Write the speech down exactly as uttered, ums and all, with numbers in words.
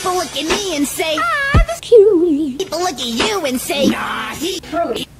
People look at me and say, ah, this cute. people look at you and say, Nah, he really